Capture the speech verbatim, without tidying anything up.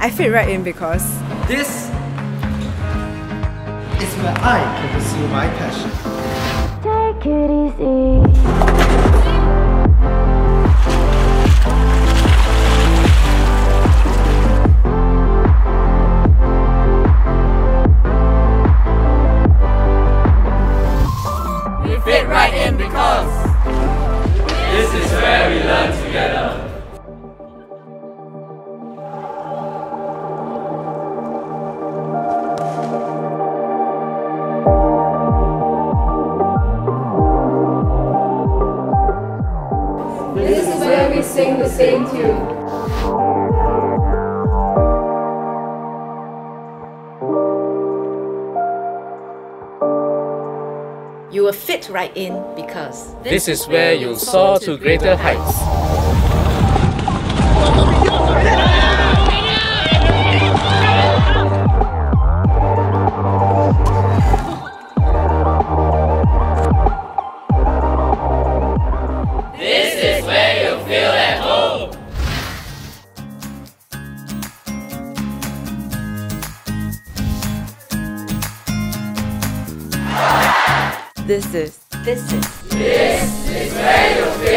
I fit right in because this is where I can pursue my passion. Take it easy. We fit right in because this is where we learn together. This is where we sing the same tune. You will fit right in because This is where you'll soar to greater heights. This is where you feel at home. this is this is This is where you feel